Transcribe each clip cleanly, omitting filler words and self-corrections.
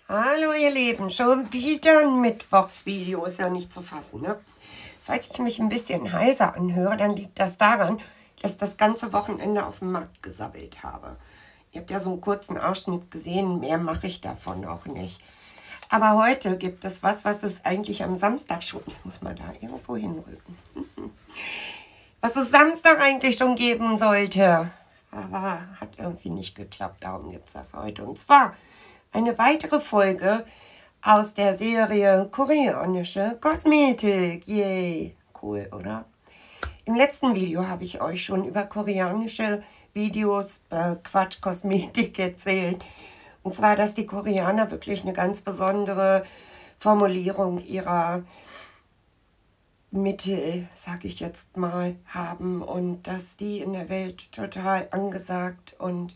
Hallo ihr Lieben, schon wieder ein Mittwochsvideo, ist ja nicht zu fassen, ne? Falls ich mich ein bisschen heiser anhöre, dann liegt das daran, dass ich das ganze Wochenende auf dem Markt gesabbelt habe. Ihr habt ja so einen kurzen Ausschnitt gesehen, mehr mache ich davon auch nicht. Aber heute gibt es was es eigentlich am Samstag schon, ich muss mal da irgendwo hinrücken, was es Samstag eigentlich schon geben sollte. Aber hat irgendwie nicht geklappt, darum gibt es das heute. Und zwar eine weitere Folge aus der Serie Koreanische Kosmetik. Yay, cool, oder? Im letzten Video habe ich euch schon über koreanische Videos, Kosmetik erzählt. Und zwar, dass die Koreaner wirklich eine ganz besondere Formulierung ihrer Mittel, sage ich jetzt mal, haben und dass die in der Welt total angesagt und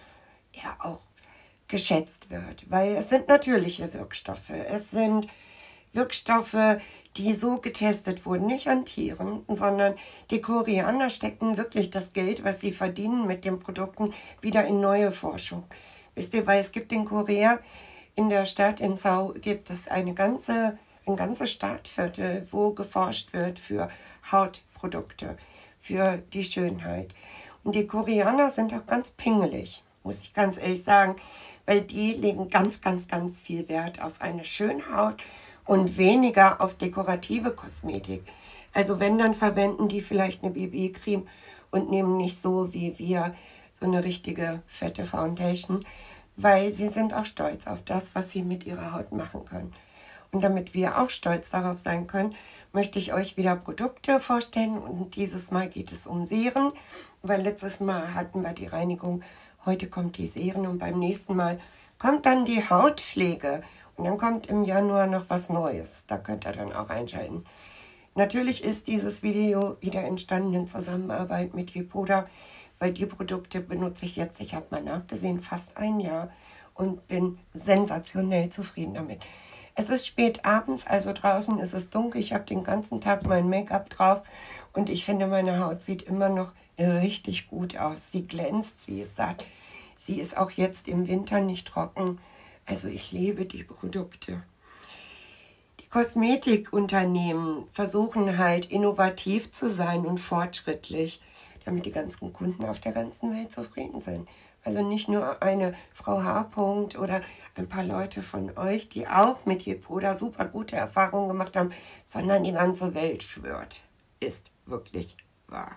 ja auch geschätzt wird, weil es sind natürliche Wirkstoffe. Es sind Wirkstoffe, die so getestet wurden, nicht an Tieren, sondern die Koreaner stecken wirklich das Geld, was sie verdienen mit den Produkten, wieder in neue Forschung. Wisst ihr, weil es gibt in Korea, in der Stadt in Seoul, gibt es ein ganze Stadtviertel, wo geforscht wird für Hautprodukte, für die Schönheit. Und die Koreaner sind auch ganz pingelig, muss ich ganz ehrlich sagen, weil die legen ganz viel Wert auf eine schöne Haut und weniger auf dekorative Kosmetik. Also wenn, dann verwenden die vielleicht eine BB-Creme und nehmen nicht so wie wir so eine richtige fette Foundation, weil sie sind auch stolz auf das, was sie mit ihrer Haut machen können. Und damit wir auch stolz darauf sein können, möchte ich euch wieder Produkte vorstellen. Und dieses Mal geht es um Seren, weil letztes Mal hatten wir die Reinigung, heute kommt die Seren und beim nächsten Mal kommt dann die Hautpflege. Und dann kommt im Januar noch was Neues. Da könnt ihr dann auch einschalten. Natürlich ist dieses Video wieder entstanden in Zusammenarbeit mit Yepoda, weil die Produkte benutze ich jetzt, ich habe mal nachgesehen, fast ein Jahr und bin sensationell zufrieden damit. Es ist spät abends, also draußen ist es dunkel, ich habe den ganzen Tag mein Make-up drauf und ich finde, meine Haut sieht immer noch richtig gut aus. Sie glänzt, sie ist satt, sie ist auch jetzt im Winter nicht trocken. Also ich liebe die Produkte. Die Kosmetikunternehmen versuchen halt innovativ zu sein und fortschrittlich, damit die ganzen Kunden auf der ganzen Welt zufrieden sind. Also nicht nur eine Frau H. oder ein paar Leute von euch, die auch mit Yepoda super gute Erfahrungen gemacht haben, sondern die ganze Welt schwört. Ist wirklich wahr.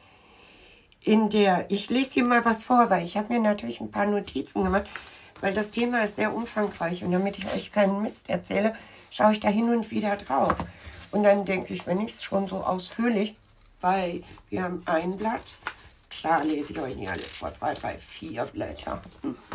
Ich lese hier mal was vor, weil ich habe mir natürlich ein paar Notizen gemacht, weil das Thema ist sehr umfangreich und damit ich euch keinen Mist erzähle, schaue ich da hin und wieder drauf. Und dann denke ich, wenn ich es schon so ausführlich, weil wir haben ein Blatt, klar lese ich euch nicht alles vor, 2, 3, 4 Blätter.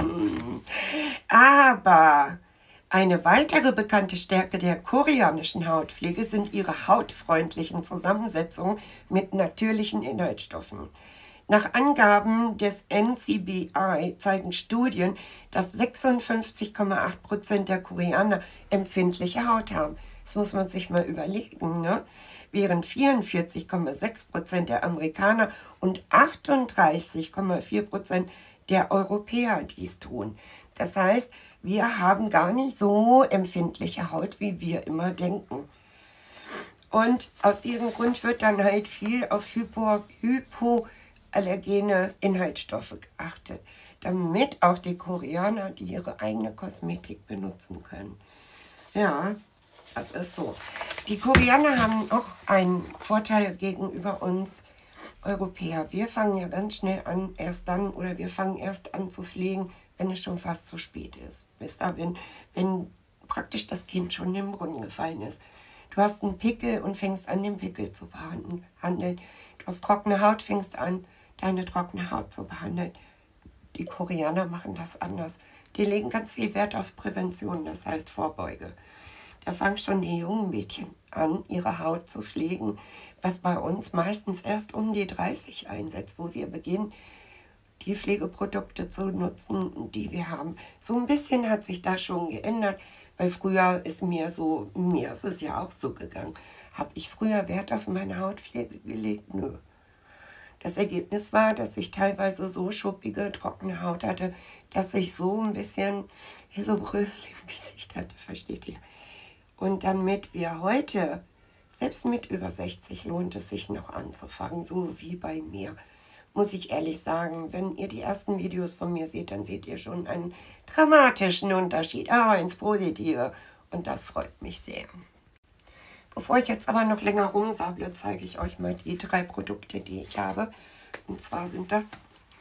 Aber eine weitere bekannte Stärke der koreanischen Hautpflege sind ihre hautfreundlichen Zusammensetzungen mit natürlichen Inhaltsstoffen. Nach Angaben des NCBI zeigen Studien, dass 56,8% der Koreaner empfindliche Haut haben. Das muss man sich mal überlegen, ne? Während 44,6% der Amerikaner und 38,4% der Europäer dies tun. Das heißt, wir haben gar nicht so empfindliche Haut, wie wir immer denken. Und aus diesem Grund wird dann halt viel auf hypoallergene Inhaltsstoffe geachtet, damit auch die Koreaner die ihre eigene Kosmetik benutzen können. Ja, das ist so. Die Koreaner haben auch einen Vorteil gegenüber uns Europäer. Wir fangen ja ganz schnell an, wir fangen erst an zu pflegen, wenn es schon fast zu spät ist. Wisst ihr, wenn praktisch das Kind schon im Brunnen gefallen ist. Du hast einen Pickel und fängst an, den Pickel zu behandeln. Du hast trockene Haut, fängst an, deine trockene Haut zu behandeln. Die Koreaner machen das anders. Die legen ganz viel Wert auf Prävention, das heißt Vorbeuge. Da fangen schon die jungen Mädchen an, ihre Haut zu pflegen, was bei uns meistens erst um die 30 einsetzt, wo wir beginnen, die Pflegeprodukte zu nutzen, die wir haben. So ein bisschen hat sich das schon geändert, weil früher ist mir ist es ja auch so gegangen. Habe ich früher Wert auf meine Hautpflege gelegt? Nö. Das Ergebnis war, dass ich teilweise so schuppige, trockene Haut hatte, dass ich so ein bisschen so Brösel im Gesicht hatte, versteht ihr? Und damit wir heute, selbst mit über 60, lohnt es sich noch anzufangen, so wie bei mir. Muss ich ehrlich sagen, wenn ihr die ersten Videos von mir seht, dann seht ihr schon einen dramatischen Unterschied, ins Positive. Und das freut mich sehr. Bevor ich jetzt aber noch länger rumsable, zeige ich euch mal die 3 Produkte, die ich habe. Und zwar sind das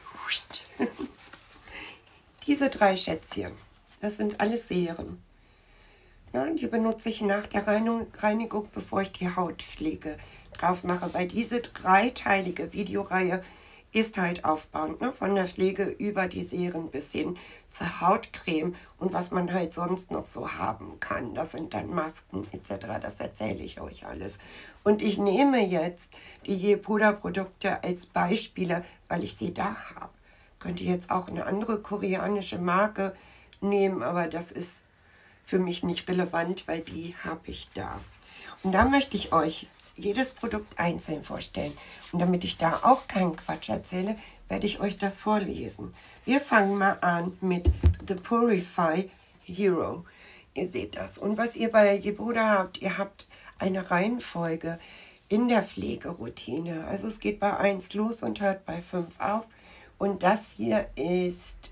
diese 3 Schätzchen. Das sind alles Serien. Ja, die benutze ich nach der Reinigung, bevor ich die Hautpflege drauf mache. Weil diese dreiteilige Videoreihe ist halt aufbauend, ne? Von der Pflege über die Serien bis hin zur Hautcreme und was man halt sonst noch so haben kann. Das sind dann Masken etc. Das erzähle ich euch alles. Und ich nehme jetzt die Puderprodukte als Beispiele, weil ich sie da habe. Könnte jetzt auch eine andere koreanische Marke nehmen, aber das ist für mich nicht relevant, weil die habe ich da. Und da möchte ich euch jedes Produkt einzeln vorstellen. Und damit ich da auch keinen Quatsch erzähle, werde ich euch das vorlesen. Wir fangen mal an mit The Purify Hero. Ihr seht das. Und was ihr bei Yebuda habt, ihr habt eine Reihenfolge in der Pflegeroutine. Also es geht bei 1 los und hört bei 5 auf. Und das hier ist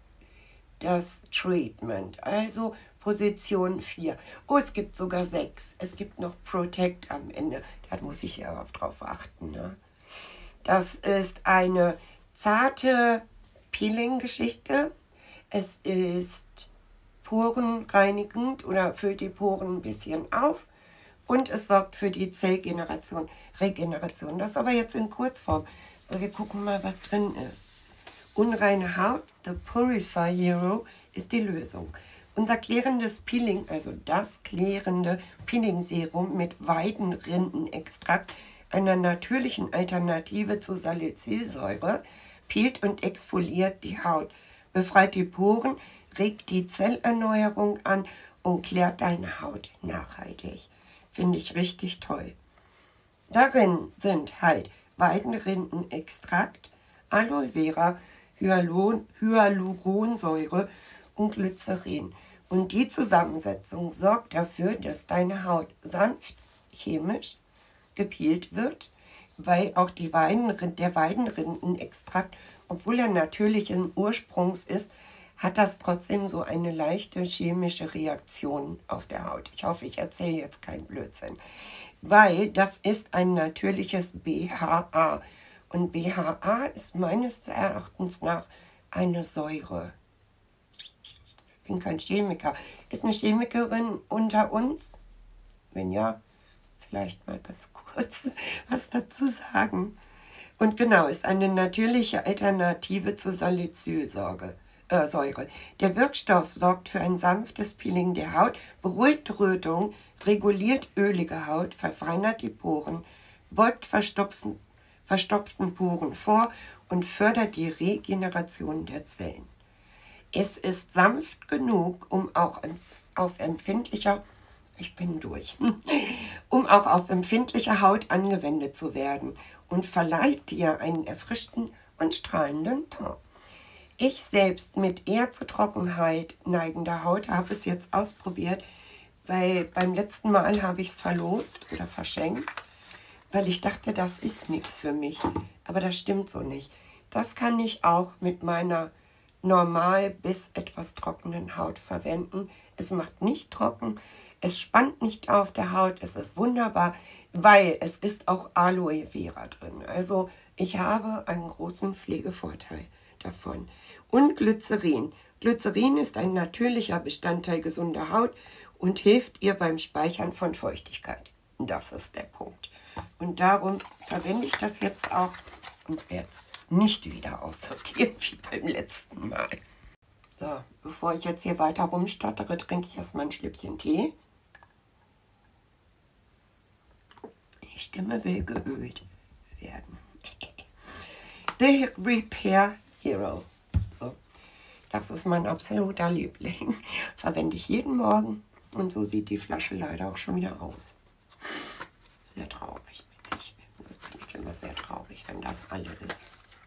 das Treatment, also Position 4. Oh, es gibt sogar 6. Es gibt noch Protect am Ende. Da muss ich ja auch drauf achten. Ne? Das ist eine zarte Peeling-Geschichte. Es ist porenreinigend oder füllt die Poren ein bisschen auf. Und es sorgt für die Zellgeneration, Regeneration. Das aber jetzt in Kurzform. Wir gucken mal, was drin ist. Unreine Haut, The Purify Hero, ist die Lösung. Unser klärendes Peeling, also das klärende Peeling-Serum mit Weidenrindenextrakt, einer natürlichen Alternative zu Salicylsäure, peelt und exfoliiert die Haut, befreit die Poren, regt die Zellerneuerung an und klärt deine Haut nachhaltig. Finde ich richtig toll. Darin sind halt Weidenrindenextrakt, Aloe Vera, Hyaluronsäure und Glycerin. Und die Zusammensetzung sorgt dafür, dass deine Haut sanft chemisch gepeelt wird, weil auch der Weidenrindenextrakt, obwohl er natürlichen Ursprungs ist, hat das trotzdem so eine leichte chemische Reaktion auf der Haut. Ich hoffe, ich erzähle jetzt keinen Blödsinn, weil das ist ein natürliches BHA. Und BHA ist meines Erachtens nach eine Säure. Ich bin kein Chemiker. Ist eine Chemikerin unter uns? Wenn ja, vielleicht mal ganz kurz was dazu sagen. Und genau, ist eine natürliche Alternative zur Salicylsäure. Der Wirkstoff sorgt für ein sanftes Peeling der Haut, beruhigt Rötung, reguliert ölige Haut, verfeinert die Poren, beugt verstopften Poren vor und fördert die Regeneration der Zellen. Es ist sanft genug, um auch auf empfindlicher Haut angewendet zu werden und verleiht dir einen erfrischten und strahlenden Ton. Ich selbst mit eher zur Trockenheit neigender Haut habe es jetzt ausprobiert, weil beim letzten Mal habe ich es verlost oder verschenkt, weil ich dachte, das ist nichts für mich. Aber das stimmt so nicht. Das kann ich auch mit meiner normal bis etwas trockenen Haut verwenden. Es macht nicht trocken, es spannt nicht auf der Haut, es ist wunderbar, weil es ist auch Aloe Vera drin. Also ich habe einen großen Pflegevorteil davon. Und Glycerin. Glycerin ist ein natürlicher Bestandteil gesunder Haut und hilft ihr beim Speichern von Feuchtigkeit. Das ist der Punkt. Und darum verwende ich das jetzt auch und werde es nicht wieder aussortieren wie beim letzten Mal. So, bevor ich jetzt hier weiter rumstottere, trinke ich erstmal ein Schlückchen Tee. Die Stimme will geölt werden. The Repair Hero. So, das ist mein absoluter Liebling. Verwende ich jeden Morgen. Und so sieht die Flasche leider auch schon wieder aus. Sehr traurig. Das bin ich immer sehr traurig, wenn das alle ist.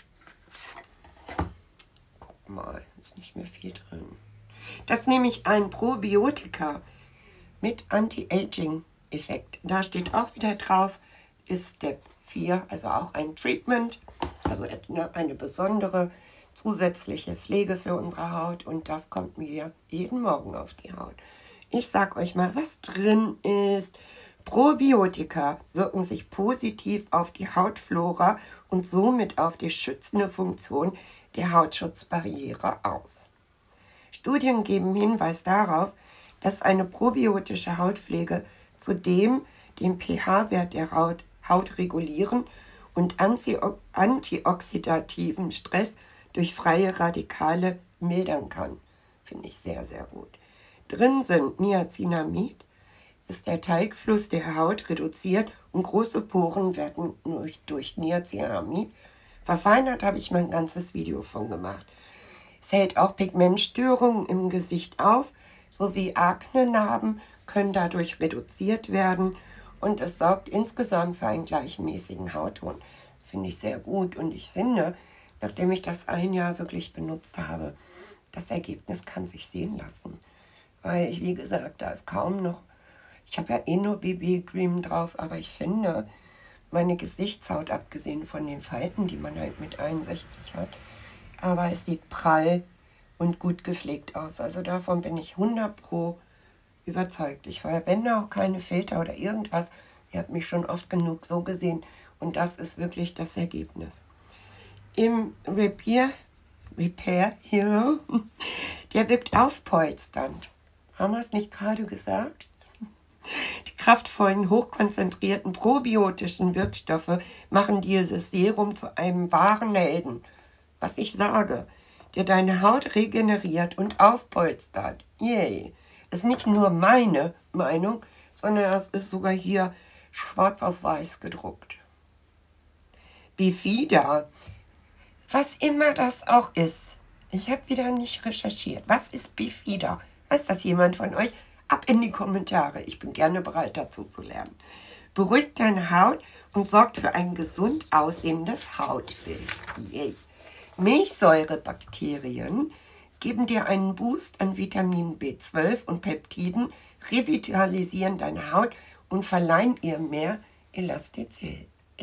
Guck mal, ist nicht mehr viel drin. Das ist nämlich ein Probiotika mit Anti-Aging-Effekt. Da steht auch wieder drauf, ist Step 4, also auch ein Treatment, also eine besondere zusätzliche Pflege für unsere Haut. Und das kommt mir jeden Morgen auf die Haut. Ich sag euch mal, was drin ist. Probiotika wirken sich positiv auf die Hautflora und somit auf die schützende Funktion der Hautschutzbarriere aus. Studien geben Hinweis darauf, dass eine probiotische Hautpflege zudem den pH-Wert der Haut regulieren und antioxidativen Stress durch freie Radikale mildern kann. Finde ich sehr, sehr gut. Drin sind Niacinamid, ist der Teigfluss der Haut reduziert und große Poren werden durch Niacinamid verfeinert, habe ich mein ganzes Video von gemacht. Es hält auch Pigmentstörungen im Gesicht auf, sowie Akne-Narben können dadurch reduziert werden und es sorgt insgesamt für einen gleichmäßigen Hautton. Das finde ich sehr gut und ich finde, nachdem ich das ein Jahr wirklich benutzt habe, das Ergebnis kann sich sehen lassen. Weil ich, wie gesagt, da ist kaum noch, ich habe ja eh nur BB-Cream drauf, aber ich finde, meine Gesichtshaut, abgesehen von den Falten, die man halt mit 61 hat, aber es sieht prall und gut gepflegt aus. Also davon bin ich 100% überzeugt. Ich verwende auch keine Filter oder irgendwas. Ihr habt mich schon oft genug so gesehen und das ist wirklich das Ergebnis. Im Repair Hero, der wirkt aufpolsternd. Haben wir es nicht gerade gesagt? Die kraftvollen, hochkonzentrierten probiotischen Wirkstoffe machen dieses Serum zu einem wahren Helden. Was ich sage, der deine Haut regeneriert und aufpolstert. Yay! Ist nicht nur meine Meinung, sondern es ist sogar hier schwarz auf weiß gedruckt. Bifida, was immer das auch ist. Ich habe wieder nicht recherchiert. Was ist Bifida? Weiß das jemand von euch? Ab in die Kommentare. Ich bin gerne bereit, dazu zu lernen. Beruhigt deine Haut und sorgt für ein gesund aussehendes Hautbild. Yay. Milchsäurebakterien geben dir einen Boost an Vitamin B12 und Peptiden, revitalisieren deine Haut und verleihen ihr mehr Elastizität.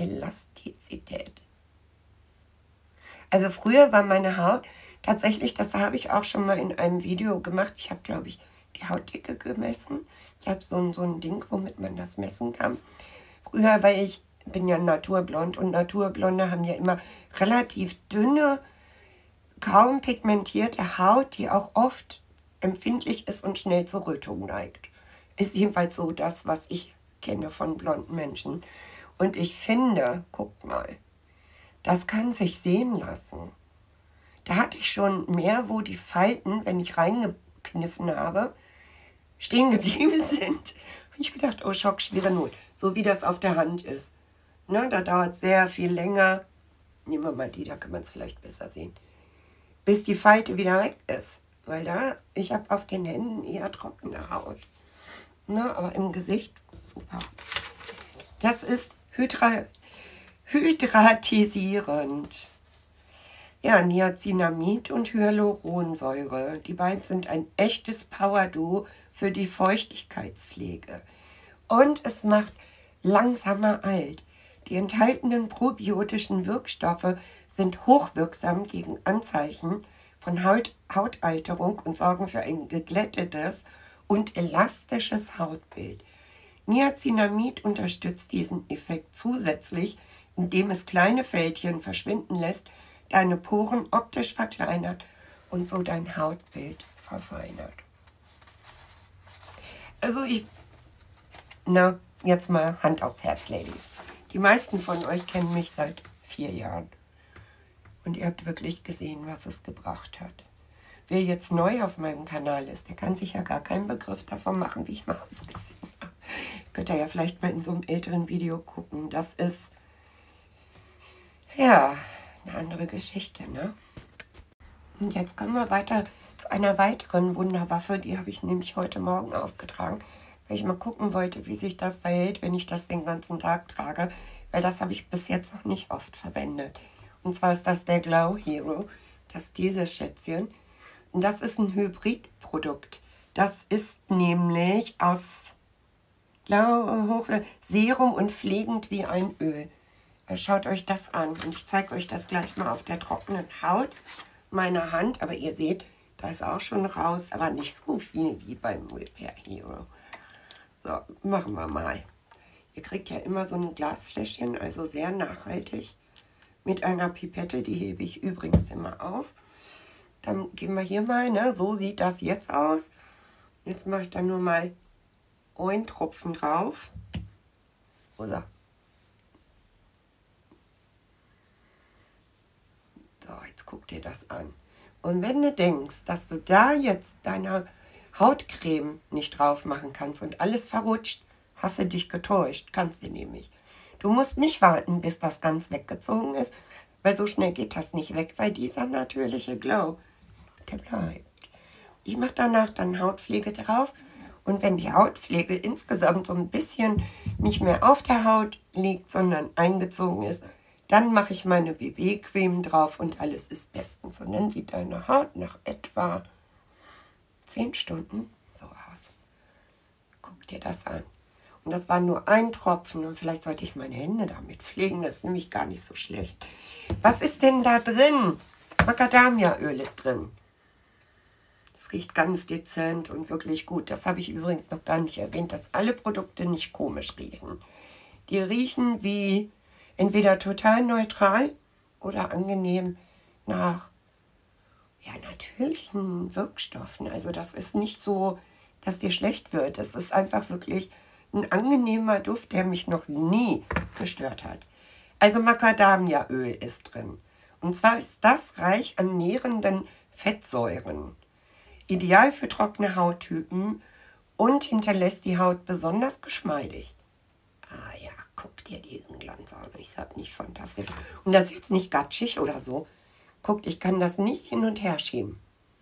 Also früher war meine Haut tatsächlich, das habe ich auch schon mal in einem Video gemacht, ich habe, glaube ich, die Hautdicke gemessen. Ich habe so ein Ding, womit man das messen kann. Früher, weil ich bin ja naturblond und Naturblonde haben ja immer relativ dünne, kaum pigmentierte Haut, die auch oft empfindlich ist und schnell zur Rötung neigt. Ist jedenfalls so das, was ich kenne von blonden Menschen. Und ich finde, guckt mal, das kann sich sehen lassen. Da hatte ich schon mehr, wo die Falten, wenn ich reingekniffen habe, stehen geblieben sind. Und ich gedacht, oh Schock, schwere Not. So wie das auf der Hand ist. Ne, da dauert es sehr viel länger. Nehmen wir mal die, da kann man es vielleicht besser sehen. Bis die Falte wieder weg ist. Weil da, ich habe auf den Händen eher trockene Haut. Ne, aber im Gesicht, super. Das ist hydratisierend. Ja, Niacinamid und Hyaluronsäure. Die beiden sind ein echtes Power-Duo für die Feuchtigkeitspflege. Und es macht langsamer alt. Die enthaltenen probiotischen Wirkstoffe sind hochwirksam gegen Anzeichen von Hautalterung und sorgen für ein geglättetes und elastisches Hautbild. Niacinamid unterstützt diesen Effekt zusätzlich, indem es kleine Fältchen verschwinden lässt, deine Poren optisch verkleinert und so dein Hautbild verfeinert. Also jetzt mal Hand aufs Herz, Ladies. Die meisten von euch kennen mich seit 4 Jahren. Und ihr habt wirklich gesehen, was es gebracht hat. Wer jetzt neu auf meinem Kanal ist, der kann sich ja gar keinen Begriff davon machen, wie ich mal ausgesehen habe. Könnt ihr ja vielleicht mal in so einem älteren Video gucken. Das ist, ja, eine andere Geschichte, ne? Und jetzt kommen wir weiter zu einer weiteren Wunderwaffe. Die habe ich nämlich heute Morgen aufgetragen. weil ich mal gucken wollte, wie sich das verhält, wenn ich das den ganzen Tag trage, weil das habe ich bis jetzt noch nicht oft verwendet. Und zwar ist das der Glow Hero, das ist dieses Schätzchen. Und das ist ein Hybridprodukt. Das ist nämlich aus Serum und pflegend wie ein Öl. Schaut euch das an und ich zeige euch das gleich mal auf der trockenen Haut meiner Hand. Aber ihr seht, da ist auch schon raus, aber nicht so viel wie beim Repair Hero. So, machen wir mal. Ihr kriegt ja immer so ein Glasfläschchen, also sehr nachhaltig, mit einer Pipette, die hebe ich übrigens immer auf. Dann gehen wir hier mal, ne? So sieht das jetzt aus. Jetzt mache ich dann nur mal einen Tropfen drauf. Wo ist er? So, jetzt guck dir das an. Und wenn du denkst, dass du da jetzt deine Hautcreme nicht drauf machen kannst und alles verrutscht, hast du dich getäuscht. Kannst du nämlich. Du musst nicht warten, bis das ganz weggezogen ist, weil so schnell geht das nicht weg, weil dieser natürliche Glow, der bleibt. Ich mache danach dann Hautpflege drauf und wenn die Hautpflege insgesamt so ein bisschen nicht mehr auf der Haut liegt, sondern eingezogen ist, dann mache ich meine BB-Creme drauf und alles ist bestens. Und dann sieht deine Haut nach etwa 10 Stunden so aus. Guck dir das an. Und das war nur ein Tropfen und vielleicht sollte ich meine Hände damit pflegen, das ist nämlich gar nicht so schlecht. Was ist denn da drin? Macadamiaöl ist drin. Das riecht ganz dezent und wirklich gut. Das habe ich übrigens noch gar nicht erwähnt, dass alle Produkte nicht komisch riechen. Die riechen wie entweder total neutral oder angenehm nach ja, natürlichen Wirkstoffen. Also das ist nicht so, dass dir schlecht wird. Das ist einfach wirklich ein angenehmer Duft, der mich noch nie gestört hat. Also Macadamiaöl ist drin. Und zwar ist das reich an nährenden Fettsäuren. Ideal für trockene Hauttypen und hinterlässt die Haut besonders geschmeidig. Ah ja, guck dir diesen Glanz an. Ich sag nicht fantastisch. Und das ist jetzt nicht gatschig oder so. Guckt, ich kann das nicht hin und her schieben.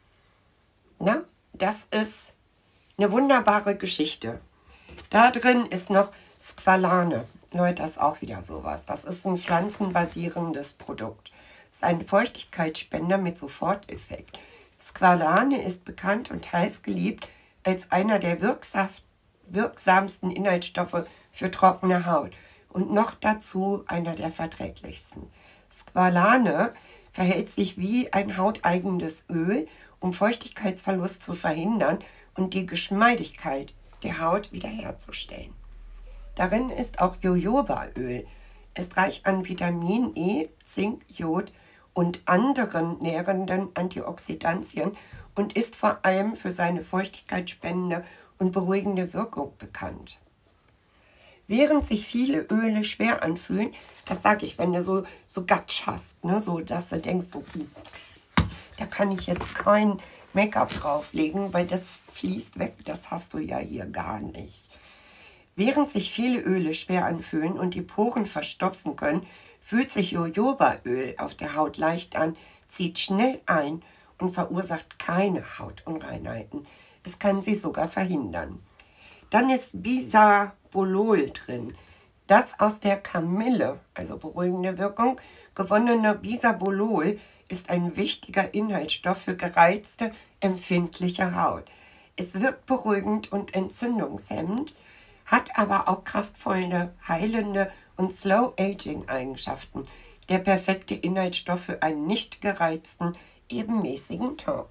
Na, das ist eine wunderbare Geschichte. Da drin ist noch Squalane. Leute, das ist auch wieder sowas. Das ist ein pflanzenbasierendes Produkt. Das ist ein Feuchtigkeitsspender mit Soforteffekt. Squalane ist bekannt und heiß geliebt als einer der wirksamsten Inhaltsstoffe für trockene Haut und noch dazu einer der verträglichsten. Squalane verhält sich wie ein hauteigenes Öl, um Feuchtigkeitsverlust zu verhindern und die Geschmeidigkeit der Haut wiederherzustellen. Darin ist auch Jojobaöl. Es ist reich an Vitamin E, Zink, Jod und anderen nährenden Antioxidantien und ist vor allem für seine feuchtigkeitsspendende und beruhigende Wirkung bekannt. Während sich viele Öle schwer anfühlen, das sage ich, wenn du so Gatsch hast, ne, so dass du denkst, so, da kann ich jetzt kein Make-up drauflegen, weil das fließt weg, das hast du ja hier gar nicht. Während sich viele Öle schwer anfühlen und die Poren verstopfen können, fühlt sich Jojobaöl auf der Haut leicht an, zieht schnell ein und verursacht keine Hautunreinheiten. Es kann sie sogar verhindern. Dann ist Bisabolol drin. Das aus der Kamille, also beruhigende Wirkung, gewonnene Bisabolol ist ein wichtiger Inhaltsstoff für gereizte, empfindliche Haut. Es wirkt beruhigend und entzündungshemmend, hat aber auch kraftvolle, heilende und Slow-Aging-Eigenschaften. Der perfekte Inhaltsstoff für einen nicht gereizten, ebenmäßigen Ton.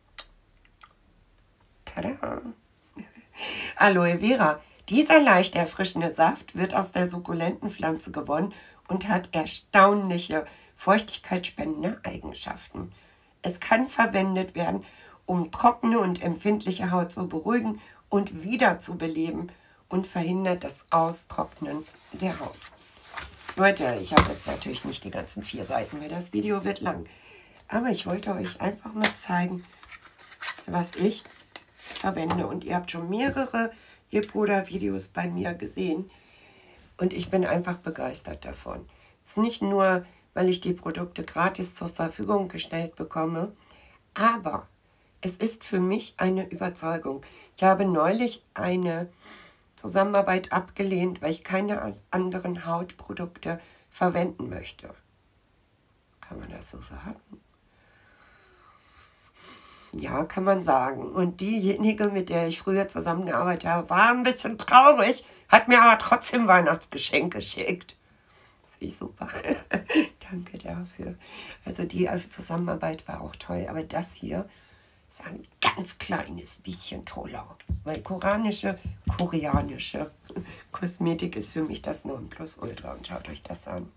Tada! Aloe Vera. Dieser leicht erfrischende Saft wird aus der sukkulenten Pflanze gewonnen und hat erstaunliche feuchtigkeitsspendende Eigenschaften. Es kann verwendet werden, um trockene und empfindliche Haut zu beruhigen und wiederzubeleben und verhindert das Austrocknen der Haut. Leute, ich habe jetzt natürlich nicht die ganzen 4 Seiten, weil das Video wird lang. Aber ich wollte euch einfach mal zeigen, was ich verwende. Und ihr habt schon mehrere Heilpuder-Videos bei mir gesehen. Und ich bin einfach begeistert davon. Es ist nicht nur, weil ich die Produkte gratis zur Verfügung gestellt bekomme, aber Es ist für mich eine Überzeugung. Ich habe neulich eine Zusammenarbeit abgelehnt, weil ich keine anderen Hautprodukte verwenden möchte. Kann man das so sagen? Ja, kann man sagen. Und diejenige, mit der ich früher zusammengearbeitet habe, war ein bisschen traurig, hat mir aber trotzdem Weihnachtsgeschenk geschickt. Das finde ich super. Danke dafür. Also die Zusammenarbeit war auch toll, aber das hier ist ein ganz kleines bisschen toller. Weil koreanische Kosmetik ist für mich das Nonplusultra. Und schaut euch das an.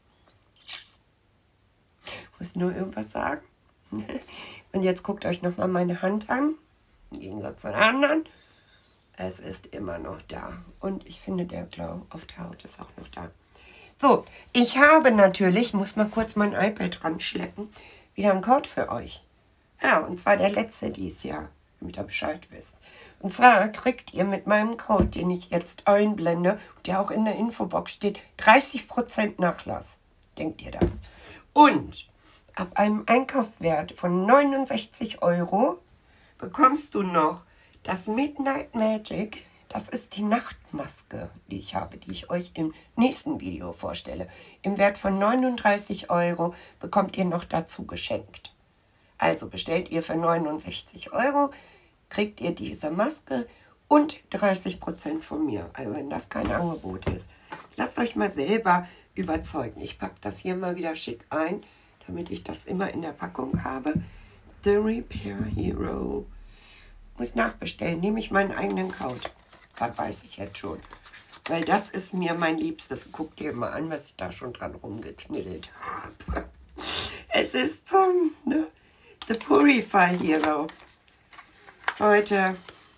Ich muss nur irgendwas sagen. Und jetzt guckt euch nochmal meine Hand an. Im Gegensatz zu den anderen. Es ist immer noch da. Und ich finde, der Glow auf der Haut ist auch noch da. So, ich habe natürlich, muss mal kurz mein iPad ranschleppen, wieder einen Code für euch. Ja, und zwar der letzte dieses Jahr, damit ihr Bescheid wisst. Und zwar kriegt ihr mit meinem Code, den ich jetzt einblende, der auch in der Infobox steht, 30% Nachlass. Denkt ihr das? Und ab einem Einkaufswert von 69 € bekommst du noch das Midnight Magic. Das ist die Nachtmaske, die ich habe, die ich euch im nächsten Video vorstelle. Im Wert von 39 € bekommt ihr noch dazu geschenkt. Also bestellt ihr für 69 €, kriegt ihr diese Maske und 30% von mir. Also wenn das kein Angebot ist, lasst euch mal selber überzeugen. Ich packe das hier mal wieder schick ein, damit ich das immer in der Packung habe. The Repair Hero. Muss nachbestellen, nehme ich meinen eigenen Code. Das weiß ich jetzt schon. Weil das ist mir mein Liebstes. Guckt ihr mal an, was ich da schon dran rumgekniddelt habe. Es ist zum The Purify Hero. Leute.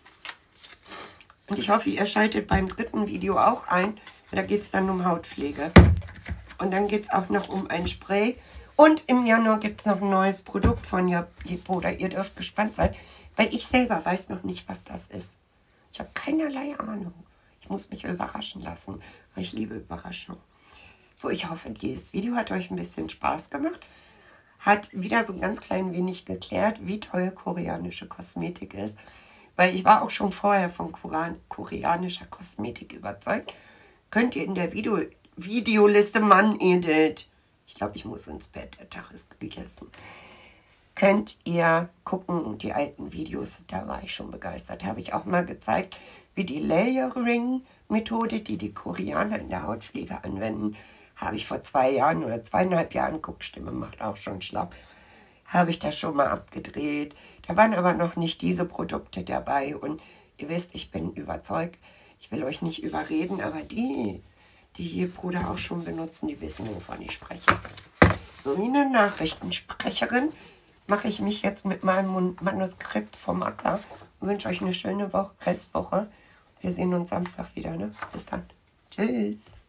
Und ich hoffe, ihr schaltet beim dritten Video auch ein. Da geht es dann um Hautpflege. Und dann geht es auch noch um ein Spray. Und im Januar gibt es noch ein neues Produkt von Jepoda. Ihr dürft gespannt sein, weil ich selber weiß noch nicht, was das ist. Ich habe keinerlei Ahnung. Ich muss mich überraschen lassen. Ich liebe Überraschungen. So, ich hoffe, dieses Video hat euch ein bisschen Spaß gemacht. Hat wieder so ein ganz klein wenig geklärt, wie toll koreanische Kosmetik ist. Weil ich war auch schon vorher von koreanischer Kosmetik überzeugt. Könnt ihr in der Videoliste Mann Edith. Ich glaube, ich muss ins Bett. Der Tag ist gegessen. Könnt ihr gucken, die alten Videos, da war ich schon begeistert. Da habe ich auch mal gezeigt, wie die Layering-Methode, die die Koreaner in der Hautpflege anwenden, habe ich vor 2 Jahren oder 2,5 Jahren, guckt, Stimme macht auch schon schlapp, habe ich das schon mal abgedreht. Da waren aber noch nicht diese Produkte dabei und ihr wisst, ich bin überzeugt, ich will euch nicht überreden, aber die hier Bruder auch schon benutzen, die wissen, wovon ich spreche. So wie eine Nachrichtensprecherin mache ich mich jetzt mit meinem Manuskript vom Acker und wünsche euch eine schöne Restwoche. Wir sehen uns Samstag wieder, ne? Bis dann. Tschüss.